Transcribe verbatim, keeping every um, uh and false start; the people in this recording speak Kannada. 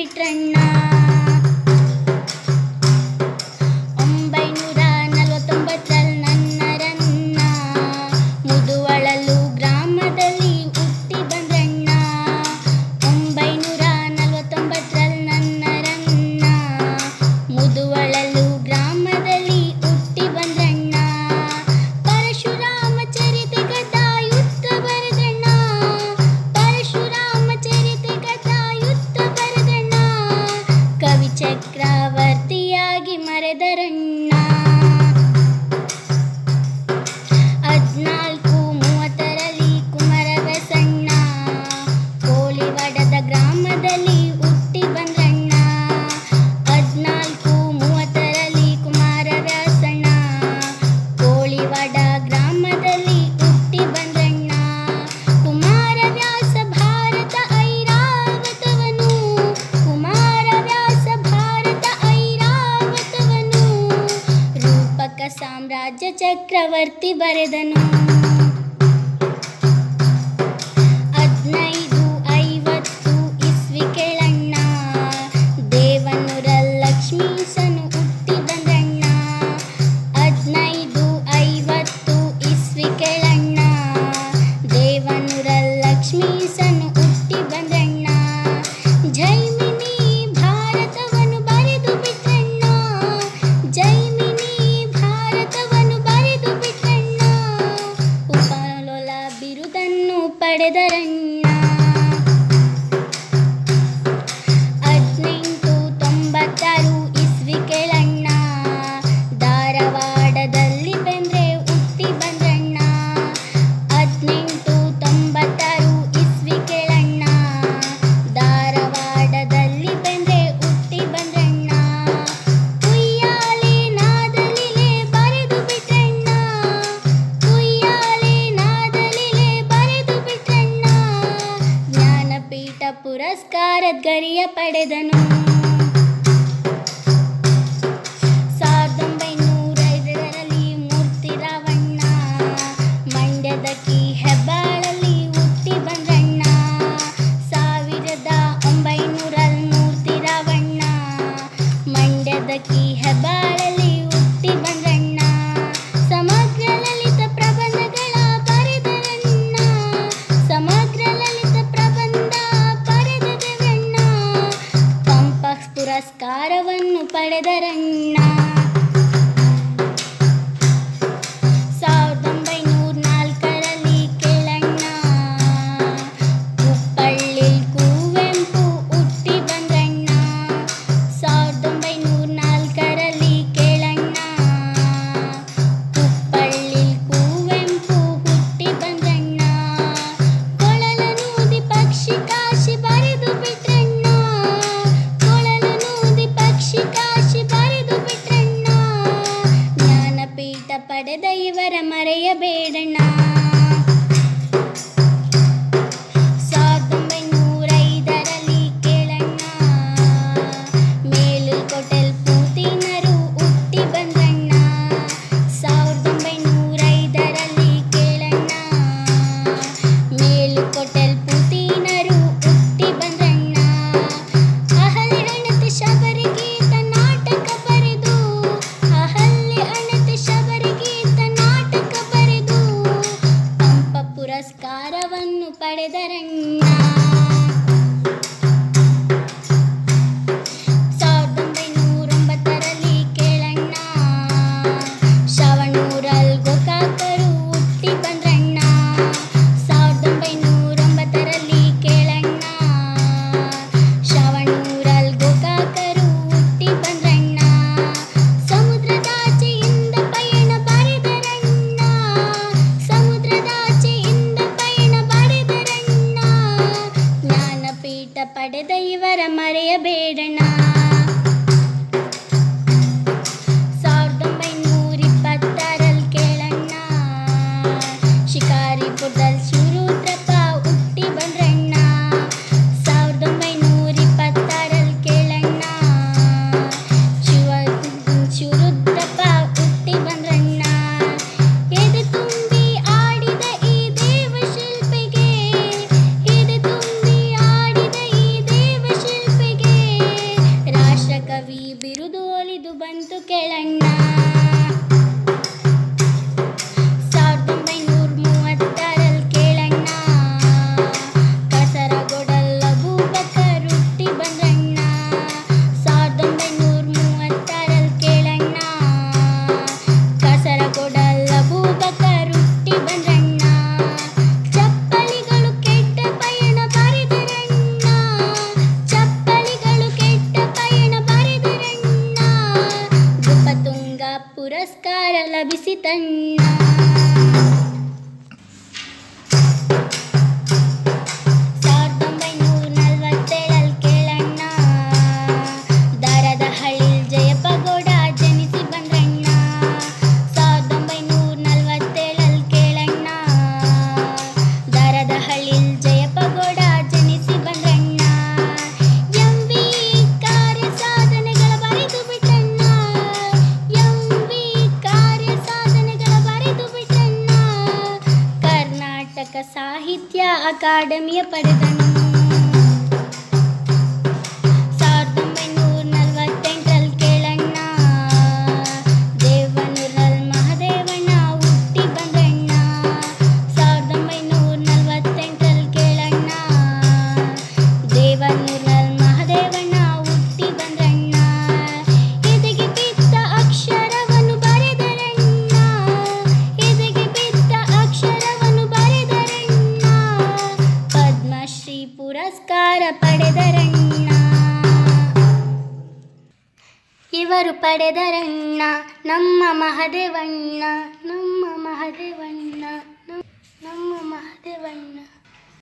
ಬಿಟ್ರಣ್ಣ. ಒಂಬೈನೂರ ನಲವತ್ತೊಂಬತ್ತರಲ್ಲಿ ನನ್ನರನ್ನ ಮುದುವಳಲು ಗ್ರಾಮದಲ್ಲಿ ಹುಟ್ಟಿ ಬಂದ್ರಣ್ಣ. ಒಂಬೈನೂರ ನಲವತ್ತೊಂಬತ್ತರಲ್ಲಿ ನನ್ನರನ್ನ ಮುದುವಳಲು ಗ್ರಾಮದಲ್ಲಿ ಹುಟ್ಟಿ ಬಂದ್ರಣ್ಣ. ಪರಶುರಾಮ ಚರಿತೆ ಗದಾಯುದ್ಧ ಬರೆದಣ್ಣ. ಪರಶುರಾಮ ಚರಿತೆ ಗದಾಯುದ್ಧ ಬರೆದಣ್ಣ. ಕವಿ ಚಕ್ರವರ್ತಿಯಾಗಿ ಮರೆದರಣ್ಣ. ಹದ್ನಾಲ್ಕು ಮೂವತ್ತರಲ್ಲಿ ಕುಮಾರವ್ಯಾಸಣ್ಣ ಕೋಳಿವಾಡದ ಗ್ರಾಮದಲ್ಲಿ ಹುಟ್ಟಿ ಬಂದ್ರಣ್ಣ. ಹದ್ನಾಲ್ಕು ಮೂವತ್ತರಲ್ಲಿ ಕುಮಾರವ್ಯಾಸಣ್ಣ ಕೋಳಿವಾಡ ಗ್ರಾಮದಲ್ಲಿ ಹುಟ್ಟಿ ಬಂದ್ರಣ್ಣ. ಕುಮಾರವ್ಯಾಸ ಭಾರತ ಐರಾವತವನು. ಕುಮಾರವ್ಯಾಸ ಭಾರತ ಐರಾವತವನು ರೂಪಕ ಸಾಮ್ರಾಜ್ಯ ಚಕ್ರವರ್ತಿ ಬರೆದನು. ಹದಿನೈದು ಐವತ್ತು ಇಸ್ವಿ ಕೆಳಣ್ಣ ದೇವನೂರ ಲಕ್ಷ್ಮೀಸನು ಹುಟ್ಟಿ ಬಂದ್ರಣ್ಣ. ಹದಿನೈದು ಐವತ್ತು ಇಸ್ವಿ ಕೆಳಣ್ಣ ದೇವನೂರ ಲಕ್ಷ್ಮೀಸನು ಹುಟ್ಟಿ ಬಂದ್ರಣ್ಣ. ಜೈಮಿನಿ ಭಾರತವನ್ನು ಬರೆದು ಬಿಟ್ರಣ್ಣ. ಜೈಮಿನಿ ಭಾರತವನ್ನು ಬರೆದು ಬಿಟ್ರಣ್ಣ. ಉಪಲೋಲ ಬಿರುದನ್ನು ಪಡೆದರಣ್ಣ. ಹದಿನೆಂಟು ತೊಂಬತ್ತಾರು ಇಸ್ವಿ ಕೆಳಣ್ಣ ಧಾರವಾಡದಲ್ಲಿ ಬೆಂದ್ರೆ ಹುಟ್ಟಿ ಬಂದ್ರಣ್ಣ. ಹದಿನೆಂಟು ತೊಂಬತ್ತಾರು ಇಸ್ವಿ ಕೆಳಣ್ಣ ಧಾರವಾಡದಲ್ಲಿ ಬೆಂದ್ರೆ ಹುಟ್ಟಿ ಬಂದ್ರಣ್ಣ. ಕುಯ್ಯಾಲೆ ನಾದಲಿಲೆ ಬರೆದು ಬಿಟ್ರಣ್ಣ. ಕುಯ್ಯಾಲೆ ನಾದಲಿಲೆ ಬರೆದು ಬಿಟ್ರಣ್ಣ. ಜ್ಞಾನಪೀಠ ಪುರಸ್ಕಾರದ ಗರಿಯ ಪಡೆದನು. ಸಾವಿರದ ಒಂಬೈನೂರ ಐದರಲ್ಲಿ ಮೂರ್ತಿರಾವಣ್ಣ ಮಂಡ್ಯದ ಕಿ ಹೆಬ್ಬಾಳಲ್ಲಿ ಹುಟ್ಟಿ ಬಂದ್ರಣ್ಣ. ಸಾವಿರದ ಒಂಬೈನೂರಲ್ಲಿ ಮೂರ್ತಿರಾವಣ್ಣ ಮಂಡ್ಯದ ಕಿ ಹೆಬ್ಬಾಳಲ್ಲಿ ಹುಟ್ಟಿ ಬಂದ್ರಣ್ಣ. ಸಮಗ್ರ ಲಲಿತ ಪ್ರಬಂಧಗಳ ಬರೆದರಣ್ಣ. ಸಮಗ್ರ ಲಲಿತ ಪ್ರಬಂಧ ಬರೆದರಣ್ಣ. ಪಂಪ ಪುರಸ್ಕಾರವನ್ನು ಪಡೆದರಣ್ಣ. ಸಾವಿರದ ಒಂಬೈನೂರ ನಾಲ್ಕರಲ್ಲಿ ಕೇಳಣ್ಣ ಹುಬ್ಬಳ್ಳಿ ಕುವೆಂಪು ಹುಟ್ಟಿ ಬಂದ್ರಣ್ಣ. ಸಾವಿರದ ಒಂಬೈನೂರ ನಾಲ್ಕರಲ್ಲಿ ಕೇಳಣ್ಣ ಹುಬ್ಬಳ್ಳಿ ಕುವೆಂಪು ಹುಟ್ಟಿ ಬಂದ್ರಣ್ಣ. ಕೊಳಲನೂದಿ ಪಕ್ಷಿ ಕಾಶಿ ಬರೆದು ಬಿಟ್ರಣ್ಣ. ಕೊಳಲನೂದಿ ಪಕ್ಷಿ ಕಾಶಿ ಬರೆದು ಬಿಟ್ರಣ್ಣ. ಜ್ಞಾನಪೀಠ ಪಡೆದ ಇವರ ಮರೆಯಬೇಡಣ್ಣ. ಸಾವಿರದ ಒಂಬೈನೂರ ಐದರಲ್ಲಿ ಕೇಳಣ್ಣ ಮೇಲುಕೋಟೆಲ್ ಪೂತಿನರು ಹುಟ್ಟಿ ಬಂದ್ರಣ್ಣ. ಸಾವಿರದ ಒಂಬೈನೂರ ಐದರಲ್ಲಿ ಕೇಳಣ್ಣ ಮೇಲುಕೋಟೆಲ್ ಪೂತಿನರು ಹುಟ್ಟಿ ಬಂದ್ರಣ್ಣ. ಅಹಲ್ಯ ಅಣತೆ ಶಬರಿಗೀತ ನಾಟಕ ಬರೆದು. ಅಹಲ್ಯ ಅಣತೆ ಶಬರಿಗೀತ ನಾಟಕ ಬರೆದು ಪಂಪ ಪುರಸ್ಕಾರವನ್ನು ಪಡೆದರಣ್ಣ. ಸಾವಿರದ ಒಂಬೈನೂರ ಒಂಬತ್ತರಲ್ಲಿ ಕೇಳಣ್ಣ ಶ್ರವಣೂರಲ್ ಗೋಕಾಕರು ಹುಟ್ಟಿ ಬಂದ್ರಣ್ಣ. ಸಾವಿರದ ಒಂಬೈನೂರ ಒಂಬತ್ತರಲ್ಲಿ ಕೇಳಣ್ಣ ಶ್ರವಣೂರಲ್ ಗೋಕಾಕರು ಹುಟ್ಟಿ ಬಂದ್ರಣ್ಣ. ಸಮುದ್ರದಾಚೆಯಿಂದ ಪಯಣ ಬರೆದರಣ್ಣ. ಸಮುದ್ರದಾಚೆಯಿಂದ ಪಯಣ ಬರೆದರಣ್ಣ. ಜ್ಞಾನಪೀಠ ಪಡೆದ ಇವರ ಮರೆಯಬೇಡಣ್ಣ. ಸಾವಿರದ ಒಂಬೈನೂರ ಇಪ್ಪತ್ತಾರಲ್ಲಿ ಕೇಳಣ್ಣ ಶಿಕಾರಿಪುರದಲ್ಲಿ ಶಿವರುದ್ರಪ್ಪ ಹುಟ್ಟಿ ಬಂದ್ರಣ್ಣ. ಸಾವಿರದ ಒಂಬೈನೂರ ಇಪ್ಪತ್ತಾರಲ್ಲಿ ಕೇಳಣ್ಣ ಶಿವ ಶಿವರುದ್ರಪ್ಪ ಹುಟ್ಟಿ ಬಂದ್ರಣ್ಣ. ಎದೆ ತುಂಬಿ ಆಡಿದ ಈ ದೇವ ಶಿಲ್ಪಿಗೆ. ಎದೆ ತುಂಬಿ ಆಡಿದ ಈ ದೇವ ಶಿಲ್ಪಿ ಖಲೀಲ್ ಜಯಪಗೋಡ ಜನಿಸಿ ಬಂದ್ರಣ್ಣ. ಎಂ ವಿ ಕಾರ್ಯ ಸಾಧನೆಗಳ ಬರೆದು ಬಿಟ್ರಣ್ಣ. ಎಂ ವಿ ಕಾರ್ಯ ಸಾಧನೆಗಳ ಬರೆದು ಬಿಟ್ರಣ್ಣ. ಕರ್ನಾಟಕ ಸಾಹಿತ್ಯ ಅಕಾಡೆಮಿಯ ಪಡೆದನು. ಸಾವಿರದ ಒಂಬೈನೂರ ನಲವತ್ತೆಂಟರಲ್ಲಿ ಕೇಳಣ್ಣ ದೇವನೂರಲ್ಲಿ ಮಹದೇವಣ್ಣ ಹುಟ್ಟಿ ಬಂದ್ರಣ್ಣ. ಸಾವಿರದ ಒಂಬೈನೂರ ನಲವತ್ತೆಂಟರಲ್ಲಿ ಕೇಳಣ್ಣ ದೇವನೂರಲ್ಲಿ ಮಹದೇವಣ್ಣ ಹುಟ್ಟಿ ಬಂದ್ರಣ್ಣ. ಎದೆಗೆ ಬಿದ್ದ ಅಕ್ಷರವನ್ನು ಬರೆದರಣ್ಣ. ಎದೆಗೆ ಬಿದ್ದ ಅಕ್ಷರವನ್ನು ಬರೆದರಣ್ಣ. ಪದ್ಮಶ್ರೀ ಪುರಸ್ಕಾರ ಪಡೆದರಣ್ಣ. ಇವರು ಪಡೆದರಣ್ಣ ನಮ್ಮ ಮಹದೇವಣ್ಣ, ನಮ್ಮ ಮಹದೇವಣ್ಣ, ನಮ್ಮ ಮಹದೇವಣ್ಣ.